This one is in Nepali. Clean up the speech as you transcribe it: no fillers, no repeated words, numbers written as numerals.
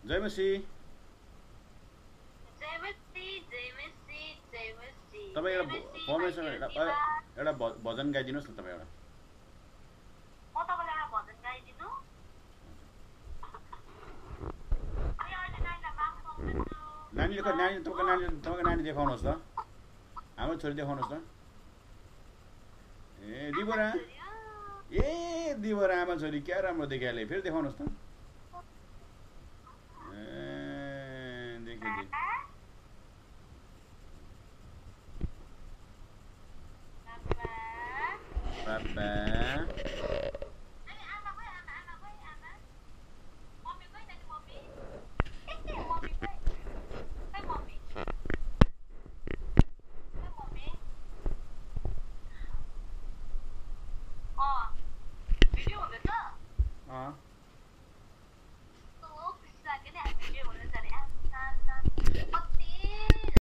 जयमसी तपाईँ एउटा भजन गाइदिनुहोस् न तपाईँ एउटा तपाईँको नानी देखाउनुहोस् त हाम्रो छोरी देखाउनुहोस् त ए दिबोरा आमा छोरी क्या राम्रो देखिहाले फेरि देखाउनुहोस् त ए देखियो